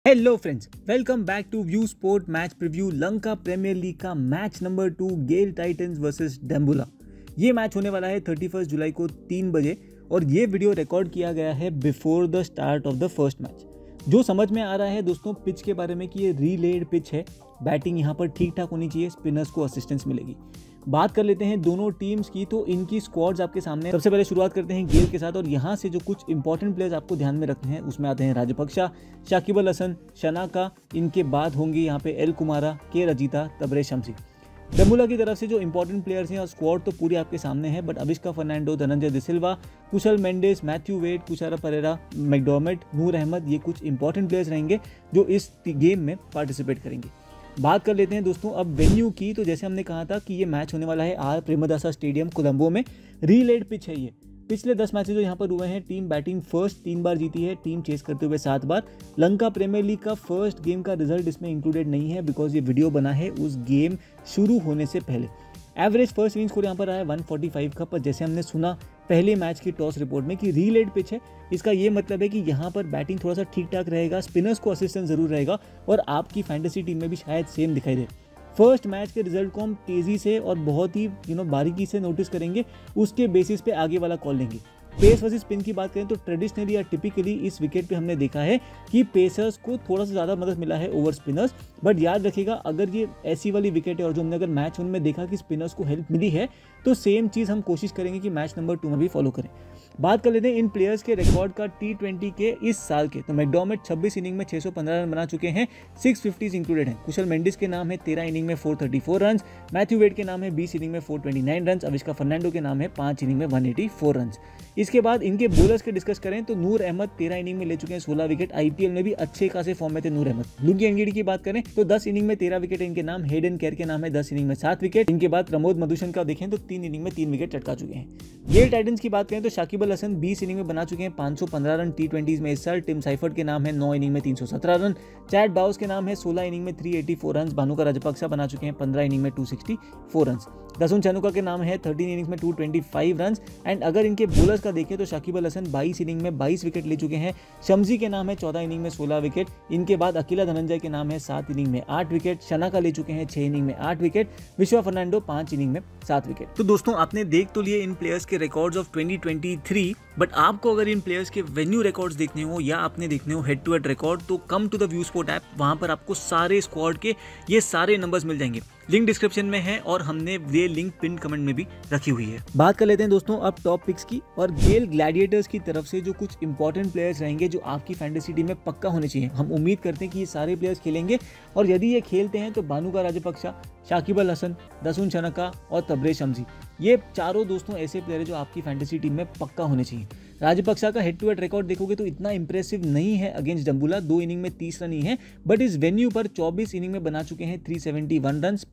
Hello friends, welcome back to View Sport match preview. Lanka Premier League का match number 2 Galle Titans versus Dambulla. ये match होने वाला है 31 जुलाई को 3 बजे और ये वीडियो रिकॉर्ड किया गया है before the start of the first match. जो समझ में आ रहा है दोस्तों पिच के बारे में कि ये रीलेड पिच है, बैटिंग यहाँ पर ठीक ठाक होनी चाहिए, स्पिनर्स को असिस्टेंस मिलेगी। बात कर लेते हैं दोनों टीम्स की, तो इनकी स्क्वाड्स आपके सामने। सबसे पहले शुरुआत करते हैं गेल के साथ और यहाँ से जो कुछ इंपॉर्टेंट प्लेयर्स आपको ध्यान में रखने हैं उसमें आते हैं राजपक्षा, शाकिब अल हसन, शनाका। इनके बाद होंगे यहाँ पे एल कुमारा, के रजीता, तबरेज शमसी। डम्बुला की तरफ से जो इंपॉर्टेंट प्लेयर्स हैं और स्क्वाड तो पूरी आपके सामने है, but Avishka Fernando, Dhananjaya de Silva, Kusal Mendis, Matthew Wade, Kusal Perera, McDermott, Noor Ahmad, ये कुछ इंपॉर्टेंट प्लेयर्स रहेंगे जो इस गेम में पार्टिसिपेट करेंगे। बात कर लेते हैं दोस्तों अब वेन्यू की। तो जैसे हमने कहा था कि ये मैच होने वाला है आर प्रेमदासा स्टेडियम कोलंबो में। रीलेड पिच है ये। पिछले 10 मैचेस जो यहाँ पर हुए हैं, टीम बैटिंग फर्स्ट 3 बार जीती है, टीम चेस करते हुए 7 बार। लंका प्रीमियर लीग का फर्स्ट गेम का रिजल्ट इसमें इंक्लूडेड नहीं है बिकॉज ये वीडियो बना है उस गेम शुरू होने से पहले। एवरेज फर्स्ट इनिंग स्कोर यहाँ पर आया 145 का, पर जैसे हमने सुना पहले मैच की टॉस रिपोर्ट में कि रीलेड पिच है, इसका ये मतलब है कि यहाँ पर बैटिंग थोड़ा सा ठीक ठाक रहेगा, स्पिनर्स को असिस्टेंस जरूर रहेगा और आपकी फैंटेसी टीम में भी शायद सेम दिखाई दे। फर्स्ट मैच के रिजल्ट को हम तेजी से और बहुत ही बारीकी से नोटिस करेंगे, उसके बेसिस पे आगे वाला कॉल लेंगे। पेस वर्सेस स्पिन की बात करें तो ट्रेडिशनली या टिपिकली इस विकेट पे हमने देखा है कि पेसर्स को थोड़ा सा ज़्यादा मदद मिला है ओवर स्पिनर्स, बट याद रखिएगा अगर ये ऐसी वाली विकेट है और जो हमने अगर मैच उनमें देखा कि स्पिनर्स को हेल्प मिली है, तो सेम चीज़ हम कोशिश करेंगे कि मैच नंबर 2 में भी फॉलो करें। बात कर लेते हैं इन प्लेयर्स के रिकॉर्ड का T20 के इस साल के। तो मैकडॉर्मेट 26 इनिंग में 615 रन बना चुके हैं, 650 इंक्लूडेड हैं। कुशल मेंडिस के नाम है 13 इनिंग में 434 रन, मैथ्यू वेड के नाम है 20 इनिंग में 429 रन, अविष्का फर्नांडो के नाम है 5 इनिंग में 184 रन। इसके बाद इनके बॉलर्स के डिस्कस करें तो नूर अहमद 13 इनिंग में ले चुके हैं 16 विकेट। आईपीएल में भी अच्छे खासे फॉर्म में थे नूर अहमद। लुंगी एनगिडी की बात करें तो 10 इनिंग में 13 विकेट इनके नाम। हेडन केयर के नाम है 10 इनिंग में 7 विकेट। इनके बाद प्रमोद मधुसन का देखें तो 3 इनिंग में 3 विकेट चटका चुके हैं। गेल टाइटंस की बात करें तो शाकिब अल हसन 20 इनिंग में बना चुके हैं 515 रन T20 में इस साल। टिम साइफर्ट के नाम है 9 इनिंग में 317 रन। चैट बाउस के नाम है 16 इनिंग में 384 रन। भानुका राजपक्षा बना चुके हैं 15 इनिंग में 264 रन। दसुन चनुका के नाम है 13 इनिंग्स में 225 रन। एंड अगर इनके बॉलर्स का देखें तो शाकिब अल हसन 22 इनिंग में 22 विकेट ले चुके हैं। शमसी के नाम है 14 इनिंग में 16 विकेट। इनके बाद अकेला धनंजय के नाम है 7 इनिंग में 8 विकेट। शनाका ले चुके हैं 6 इनिंग में 8 विकेट। विश्वा फर्नांडो 5 इनिंग में 7 विकेट। तो दोस्तों आपने देख तो लिए इन प्लेयर्स के रिकॉर्ड्स ऑफ 2023, बट आपको अगर इन प्लेयर्स के वेन्यू रिकॉर्ड्स देखने हो या आपने देखने हो हेड टू हेड रिकॉर्ड, तो come to the View Sport app. वहां पर आपको सारे स्क्वाड के ये सारे नंबर्स मिल जाएंगे। लिंक डिस्क्रिप्शन में है और हमने ये लिंक पिन कमेंट में भी रखी हुई है। बात कर लेते हैं दोस्तों अब टॉप पिक्स की और गेल ग्लैडिएटर्स की तरफ से जो कुछ इंपॉर्टेंट प्लेयर्स रहेंगे जो आपकी फैंटेसी टीम में पक्का होने चाहिए। हम उम्मीद करते हैं कि ये सारे प्लेयर्स खेलेंगे और यदि ये खेलते हैं तो भानुका राजपक्षा, शाकिब अल हसन, दसुन चनका और तबरेज शमसी, ये चारों दोस्तों ऐसे प्लेयर जो आपकी फैंटेसी टीम में पक्का होने चाहिए। राजपक्षा का हेड टू हेड रिकॉर्ड देखोगे तो इतना इंप्रेसिव नहीं है अगेंस्ट डम्बुला। 2 इनिंग में 30 रन ही है, बट इस वेन्यू पर 24 इनिंग में बना चुके हैं 371 रन,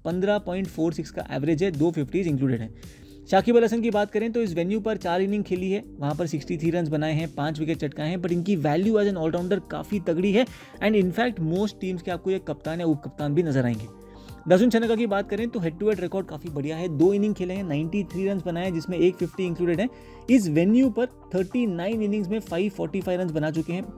15.46 का एवरेज है, 2 50 इंक्लूडेड है। शाकिब अल हसन की बात करें तो इस वेन्यू पर 4 इनिंग खेली है, वहां पर 63 रन बनाए हैं, 5 विकेट चटकाए हैं, बट इनकी वैल्यू एज एन ऑलराउंडर काफी तगड़ी है एंड इनफैक्ट मोस्ट टीम्स के आपको ये कप्तान या उप कप्तान भी नजर आएंगे। दसुन चनका की बात करें तो हेड टू हेड रिकॉर्ड काफी बढ़िया है। 2 इनिंग खेले हैं, 93 रन बनाए हैं जिसमें 150 इंक्लूडेड है। इस वेन्यू पर 39 इनिंग्स में 545 रन बना चुके हैं,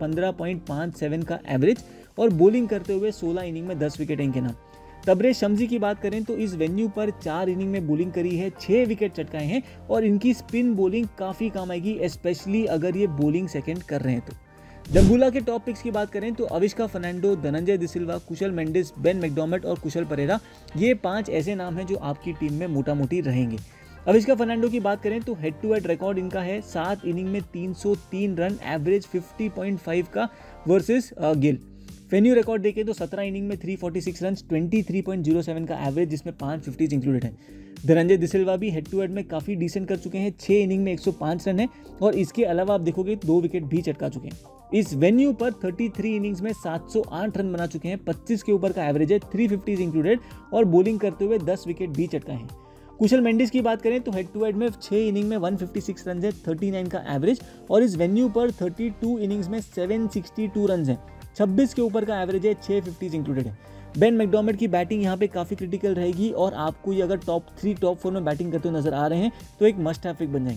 15.57 का एवरेज और बॉलिंग करते हुए 16 इनिंग में 10 विकेट इनके नाम। तबरेज शमसी की बात करें तो इस वेन्यू पर 4 इनिंग में बॉलिंग करी है, 6 विकेट चटकाए हैं और इनकी स्पिन बॉलिंग काफी काम आएगी, स्पेशली अगर ये बॉलिंग सेकंड कर रहे हैं तो। डम्बुला के टॉप पिक्स की बात करें तो अविष्का फर्नांडो, धनंजय डिसिल्वा, कुशल मेंडिस, बेन मैकडॉर्मेट और कुशल परेरा, ये 5 ऐसे नाम हैं जो आपकी टीम में मोटा मोटी रहेंगे। अविष्का फर्नांडो की बात करें तो हेड टू हेड रिकॉर्ड इनका है 7 इनिंग में 303 रन, एवरेज 50.5 का वर्सेस गेल। वेन्यू रिकॉर्ड देखें तो 17 इनिंग में 346 रन, 23.07 का एवरेज जिसमें 5 50 इंक्लूडेड है। धनंजय डिसिल्वा भी हेड टू हेड में काफ़ी डिसेंट कर चुके हैं, 6 इनिंग में 105 रन है और इसके अलावा आप देखोगे 2 विकेट भी चटका चुके हैं। इस वेन्यू पर 33 इनिंग्स में 708 रन बना चुके हैं, 25 के ऊपर का एवरेज है, 350 इंक्लूडेड और बॉलिंग करते हुए 10 विकेट भी चटकाए हैं। कुशल मेंडिस की बात करें तो हेड टू हेड में 6 इनिंग में 156 रन है, 39 का एवरेज और इस वेन्यू पर 32 इनिंग्स में 762 रन है, 26 के ऊपर का एवरेज है, 650 इंक्लूडेड है। बेन मैकडॉर्मेट की बैटिंग यहाँ पे काफ़ी क्रिटिकल रहेगी और आपको ये अगर टॉप 3 टॉप 4 में बैटिंग करते हुए नजर आ रहे हैं तो एक मस्ट हैव पिक बन जाएंगे।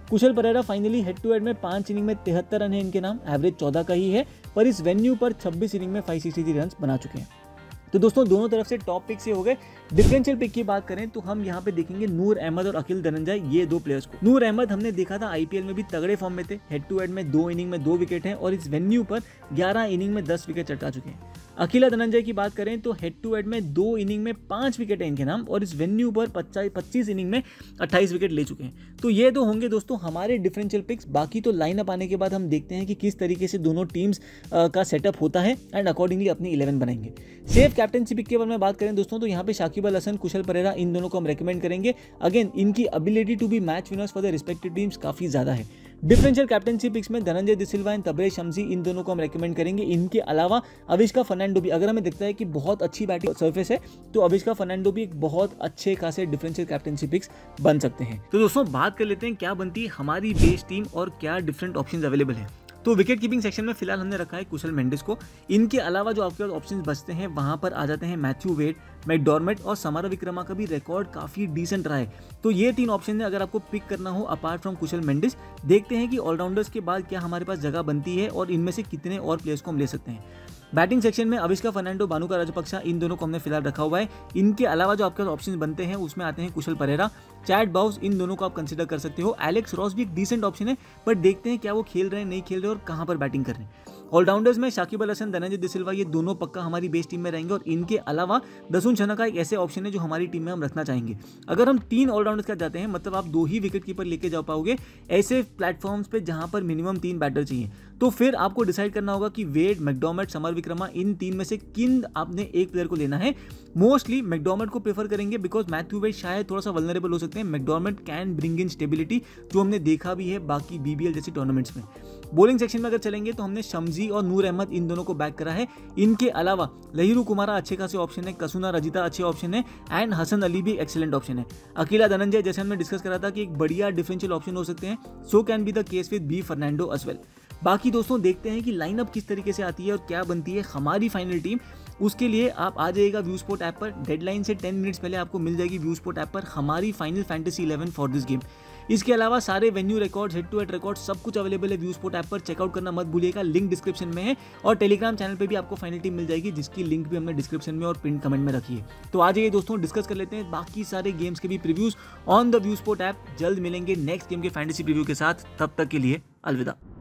Kusal Perera finally head to head में 5 इनिंग में 73 रन है इनके नाम, एवरेज 14 का ही है, पर इस वेन्यू पर 26 इनिंग में 563 रन बना चुके हैं। तो दोस्तों दोनों तरफ से टॉप पिक्स ये हो गए। डिफरेंशियल पिक की बात करें तो हम यहाँ पे देखेंगे नूर अहमद और अखिल धनंजय, ये दो प्लेयर्स को। नूर अहमद हमने देखा था आईपीएल में भी तगड़े फॉर्म में थे, हेड टू हेड में 2 इनिंग में 2 विकेट हैं और इस वेन्यू पर 11 इनिंग में 10 विकेट चटका चुके हैं। अखिला धनंजय की बात करें तो हेड टू हेड में 2 इनिंग में 5 विकेट है इनके नाम और इस वेन्यू पर 25 इनिंग में 28 विकेट ले चुके हैं। तो ये दो होंगे दोस्तों हमारे डिफरेंशियल पिक्स। बाकी तो लाइनअप आने के बाद हम देखते हैं कि किस तरीके से दोनों टीम्स का सेटअप होता है एंड अकॉर्डिंगली अपनी 11 बनाएंगे। सेफ कैप्टनसी पिक के बारे में बात करें दोस्तों तो यहाँ पे शाकिब अल हसन, कुशल परेरा, इन दोनों को हम रेकमेंड करेंगे। अगेन इनकी ability to be match winners for the respective teams काफी ज्यादा है। डिफरेंशियल कैप्टनसी पिक्स में Dhananjaya de Silva and Tabraiz Shamsi, इन दोनों को हम रेकमेंड करेंगे। इनके अलावा अविष्का फर्नांडो भी, अगर हमें दिखता है कि बहुत अच्छी बैटिंग सर्फेस है तो अविष्का फर्नांडो भी एक बहुत अच्छे खासे डिफरेंशियल कैप्टनसी पिक्स बन सकते हैं। तो दोस्तों बात कर लेते हैं क्या बनती है हमारी बेस टीम और क्या डिफरेंट ऑप्शंस अवेलेबल है। तो विकेट कीपिंग सेक्शन में फिलहाल हमने रखा है कुशल मेंडिस को। इनके अलावा जो आपके पास ऑप्शंस बचते हैं वहां पर आ जाते हैं मैथ्यू वेड, मैकडॉर्मेट और समारा विक्रमा का भी रिकॉर्ड काफी डिसेंट रहा है। तो ये 3 ऑप्शन है अगर आपको पिक करना हो अपार्ट फ्रॉम कुशल मेंडिस। देखते हैं कि ऑलराउंडर्स के बाद क्या हमारे पास जगह बनती है और इनमें से कितने और प्लेयर्स को हम ले सकते हैं। बैटिंग सेक्शन में अविष्का फर्नांडो, भानुका राजपक्षा, इन दोनों को हमने फिलहाल रखा हुआ है। इनके अलावा जो आपके पास ऑप्शन बनते हैं उसमें आते हैं कुशल परेरा, चैट बाउस, इन दोनों को आप कंसीडर कर सकते हो। एलेक्स रॉस भी एक डिसेंट ऑप्शन है, पर देखते हैं क्या वो खेल रहे हैं, नहीं खेल रहे और कहां पर बैटिंग कर रहे हैं। ऑलराउंडर्स में शाकिब अल हसन, धनंजय डिसिल्वा, ये दोनों पक्का हमारी बेस टीम में रहेंगे और इनके अलावा दसुन छनका एक ऐसे ऑप्शन है जो हमारी टीम में हम रखना चाहेंगे। अगर हम 3 ऑलराउंडर्स का जाते हैं मतलब आप 2 ही विकेट कीपर लेके जा पाओगे ऐसे प्लेटफॉर्म्स पे जहां पर मिनिमम 3 बैटर चाहिए। तो फिर आपको डिसाइड करना होगा कि वेड, मैकडॉर्मेट, समर विक्रमा, इन 3 में से किन आपने एक प्लेयर को लेना है। मोस्टली मैकडॉर्मेट को प्रेफर करेंगे बिकॉज मैथ्यू वेड शायद थोड़ा सा वल्नरेबल हो सकते हैं। McDermott can bring in stability जो हमने देखा भी है बाकी बीबीएल जैसी टूर्नामेंट्स में। बॉलिंग सेक्शन में अगर चलेंगे तो हमने शम्सी और नूर अहमद इन दोनों को बैक करा है। इनके अलावा लहिरू कुमारा अच्छे खासे ऑप्शन है, कसुना रजिता अच्छे ऑप्शन है एंड हसन अली भी एक्सीलेंट ऑप्शन है। अकेला धनंजय जैसे हमने डिस्कस करा था कि एक बढ़िया डिफरेंशियल ऑप्शन हो सकते हैं, so can be the case with B Fernando as well. बाकी दोस्तों देखते हैं कि लाइनअप किस तरीके से आती है और क्या बनती है हमारी फाइनल टीम। उसके लिए आप आ जाइएगा व्यू स्पोर्ट ऐप पर, डेडलाइन से 10 मिनट्स पहले आपको मिल जाएगी व्यू स्पोर्ट ऐप पर हमारी final fantasy 11 for this game. इसके अलावा सारे venue records, head to head record सब कुछ अवेलेबल है व्यू स्पोर्ट ऐप पर, चेकआउट करना मत भूलिएगा, लिंक डिस्क्रिप्शन में है। और टेलीग्राम चैनल पे भी आपको फाइनल टीम मिल जाएगी जिसकी लिंक भी हमने डिस्क्रिप्शन में और पिन कमेंट में रखी है। तो आ जाइए दोस्तों डिस्कस कर लेते हैं बाकी सारे गेम्स के भी previews on the View Sport app. जल्द मिलेंगे नेक्स्ट गेम के फैंटेसी प्रीव्यू के साथ, तब तक के लिए अलविदा।